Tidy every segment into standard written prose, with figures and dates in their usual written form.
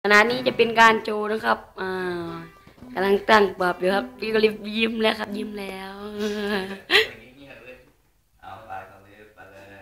ณะนี้จะเป็นการโชว์นะครับกำลังตั้งปรับอยู่ครับพี่ก็รีบยิ้มแล้วครับยิ้มแล้วเอาไปเขาเลยไปเลย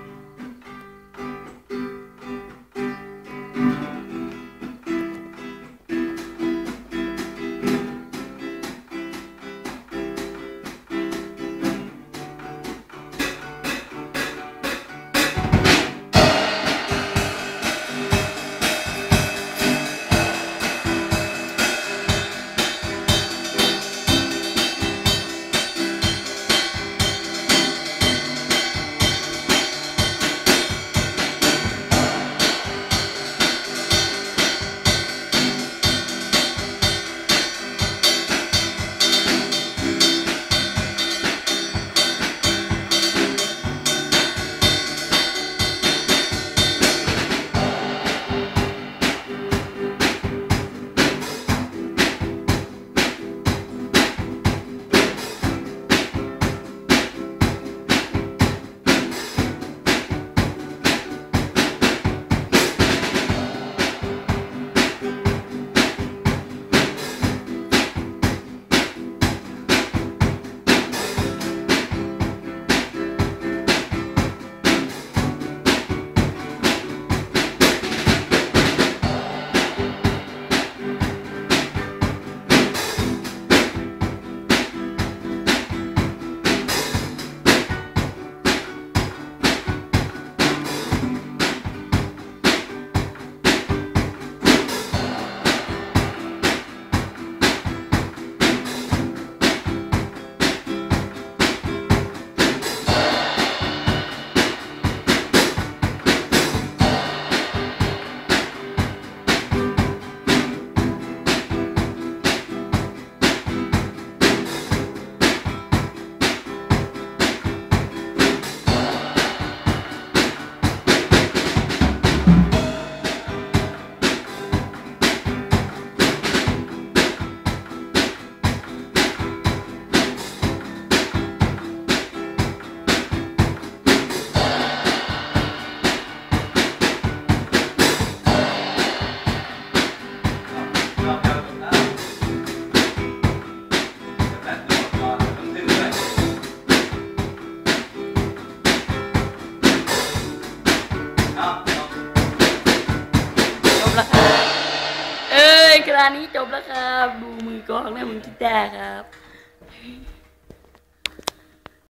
จบแล้วครับคณะนี้จบแล้วครับดูมือกลองและมือกีตาร์ครับ